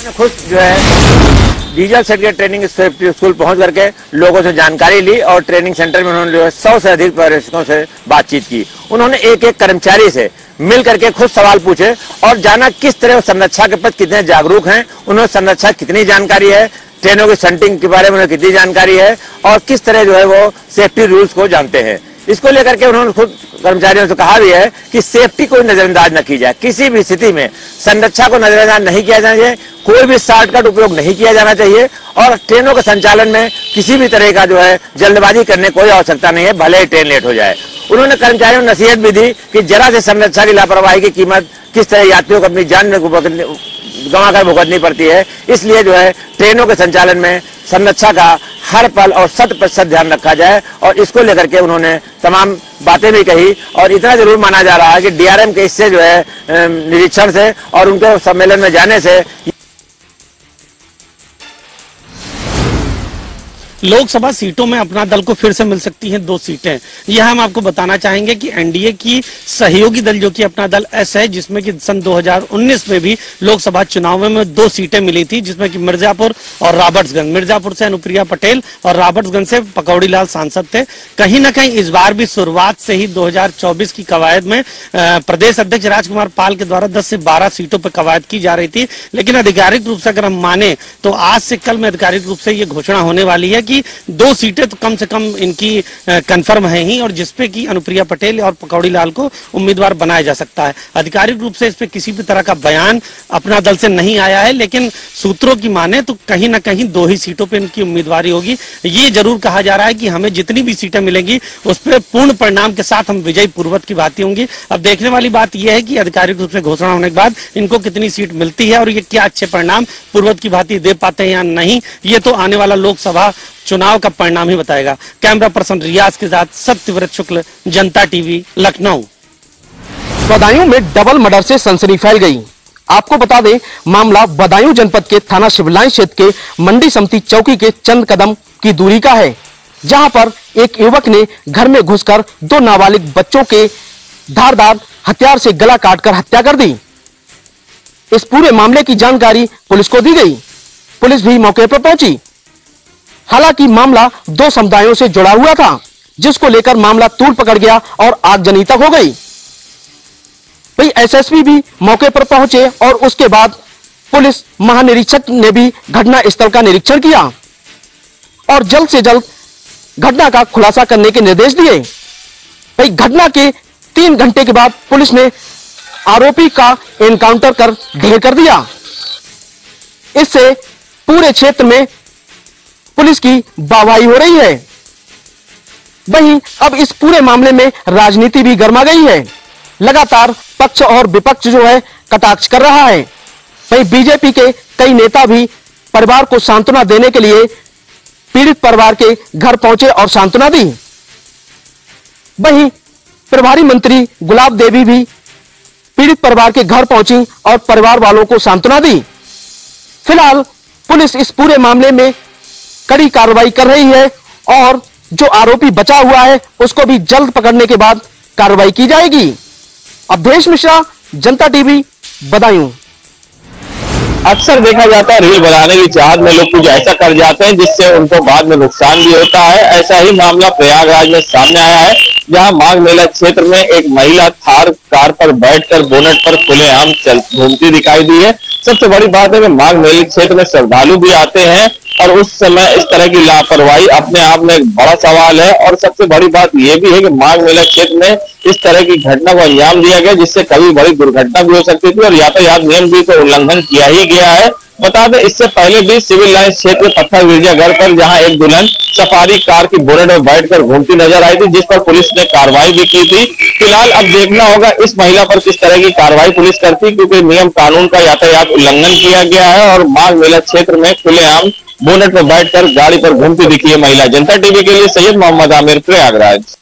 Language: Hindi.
खुद जो है डीजल सर्टिफिकेट ट्रेनिंग स्कूल पहुंच करके लोगों से जानकारी ली और ट्रेनिंग सेंटर में उन्होंने जो है 100 से अधिक पर्यटकों से बातचीत की। उन्होंने एक एक कर्मचारी से मिल करके खुद सवाल पूछे और जाना किस तरह संरक्षा के प्रति कितने जागरूक हैं, उन्हें संरक्षा कितनी जानकारी है, ट्रेनों की सेंटिंग के बारे में उन्हें कितनी जानकारी है और किस तरह जो है वो सेफ्टी रूल्स को जानते हैं। इसको लेकर के उन्होंने खुद कर्मचारियों से कहा भी है कि सेफ्टी को नजरअंदाज न की जाए, किसी भी स्थिति में संरक्षा को नजरअंदाज नहीं किया जाना चाहिए, कोई भी शॉर्टकट उपयोग नहीं किया जाना चाहिए और ट्रेनों के संचालन में किसी भी तरह का जो है जल्दबाजी करने कोई आवश्यकता नहीं है, भले ही ट्रेन लेट हो जाए। उन्होंने कर्मचारियों को नसीहत भी दी कि जरा से संरक्षा की लापरवाही की कीमत किस तरह यात्रियों को अपनी जान में गंवा कर भुगतनी पड़ती है। इसलिए जो है ट्रेनों के संचालन में संरक्षा का हर पल और 100% ध्यान रखा जाए और इसको लेकर के उन्होंने तमाम बातें भी कही। और इतना जरूर माना जा रहा है कि डीआरएम के इससे जो है निरीक्षण से और उनके सम्मेलन में जाने से लोकसभा सीटों में अपना दल को फिर से मिल सकती हैं 2 सीटें। यह हम आपको बताना चाहेंगे कि एनडीए की सहयोगी दल जो कि अपना दल एस है, जिसमें कि सन 2019 में भी लोकसभा चुनाव में 2 सीटें मिली थी, जिसमें कि मिर्जापुर और रॉबर्ट्सगंज। मिर्जापुर से अनुप्रिया पटेल और रॉबर्ट्सगंज से पकौड़ी लाल सांसद थे। कहीं ना कहीं इस बार भी शुरुआत से ही 2024 की कवायद में प्रदेश अध्यक्ष राजकुमार पाल के द्वारा 10 से 12 सीटों पर कवायद की जा रही थी, लेकिन आधिकारिक रूप से अगर हम माने तो आज से कल में आधिकारिक रूप से ये घोषणा होने वाली है कि 2 सीटें तो कम से कम इनकी कंफर्म है ही और जिसपे कि अनुप्रिया पटेल और पकौड़ी लाल को उम्मीदवार बनाया जा सकता है। आधिकारिक रूप से इस पे किसी भी तरह का बयान अपना दल से नहीं आया है, लेकिन सूत्रों की माने तो कहीं ना कहीं 2 ही सीटों पे इनकी उम्मीदवारी होगी। ये जरूर कहा जा रहा है कि हमें जितनी भी सीटें मिलेंगी उस पर पूर्ण परिणाम के साथ हम विजयी पूर्वक की भांति होंगी। अब देखने वाली बात यह है कि आधिकारिक रूप से घोषणा होने के बाद इनको कितनी सीट मिलती है और ये क्या अच्छे परिणाम पूर्वक की भांति दे पाते हैं या नहीं, ये तो आने वाला लोकसभा चुनाव का परिणाम ही बताएगा। कैमरा पर्सन रियाज के साथ सत्यव्रत शुक्ल, जनता टीवी, लखनऊ। बदायूं में डबल मर्डर से सनसनी फैल गई। आपको बता दें, मामला बदायूं जनपद के थाना शिवलाइन क्षेत्र के मंडी समिति चौकी के चंद कदम की दूरी का है, जहां पर एक युवक ने घर में घुसकर 2 नाबालिग बच्चों के धारदार हथियार से गला काटकर हत्या कर दी। इस पूरे मामले की जानकारी पुलिस को दी गई। पुलिस भी मौके पर पहुंची। हालांकि मामला 2 समुदायों से जुड़ा हुआ था, जिसको लेकर मामला तूल पकड़ गया और आगजनी तक हो गई। वही एसएसपी भी मौके पर पहुंचे और उसके बाद पुलिस महानिरीक्षक ने भी घटना स्थल का निरीक्षण किया और जल्द से जल्द घटना का खुलासा करने के निर्देश दिए। वही घटना के 3 घंटे के बाद पुलिस ने आरोपी का एनकाउंटर कर ढेर कर दिया। इससे पूरे क्षेत्र में पुलिस की वाहवाही हो रही है। वहीं अब इस पूरे मामले में राजनीति भी गर्मा गई है। लगातार पक्ष और विपक्ष जो है कटाक्ष कर रहा है। वहीं बीजेपी के कई नेता भी परिवार को सांत्वना देने के लिए पीड़ित परिवार के घर पहुंचे और सांत्वना दी। वहीं प्रभारी मंत्री गुलाब देवी भी पीड़ित परिवार के घर पहुंची और परिवार वालों को सांत्वना दी। फिलहाल पुलिस इस पूरे मामले में कड़ी कार्रवाई कर रही है और जो आरोपी बचा हुआ है उसको भी जल्द पकड़ने के बाद कार्रवाई की जाएगी। अवधेश मिश्रा, जनता टीवी, बदायूं। अक्सर देखा जाता है रील बनाने की चाहत में लोग कुछ ऐसा कर जाते हैं जिससे उनको बाद में नुकसान भी होता है। ऐसा ही मामला प्रयागराज में सामने आया है, जहां माघ मेला क्षेत्र में एक महिला थार कार पर बैठकर बोनट पर खुलेआम घूमती दिखाई दी है। सबसे बड़ी बात है कि माघ मेले क्षेत्र में श्रद्धालु भी आते हैं और उस समय इस तरह की लापरवाही अपने आप में एक बड़ा सवाल है। और सबसे बड़ी बात यह भी है कि माघ मेला क्षेत्र में इस तरह की घटना को अंजाम दिया गया, जिससे कभी बड़ी दुर्घटना भी हो सकती थी और यातायात नियम भी तो उल्लंघन किया ही गया है। बता दें, इससे पहले भी सिविल लाइन क्षेत्र पत्थर गिरजाघर पर जहां एक दुल्हन सफारी कार की बोनट में बैठकर घूमती नजर आई थी, जिस पर पुलिस ने कार्रवाई भी की थी। फिलहाल अब देखना होगा इस महिला पर किस तरह की कार्रवाई पुलिस करती, क्योंकि नियम कानून का यातायात उल्लंघन किया गया है और माघ मेला क्षेत्र में खुलेआम बोनट पर बैठकर गाड़ी पर घूमती दिखी है महिला। जनता टीवी के लिए सैयद मोहम्मद आमिर, प्रयागराज।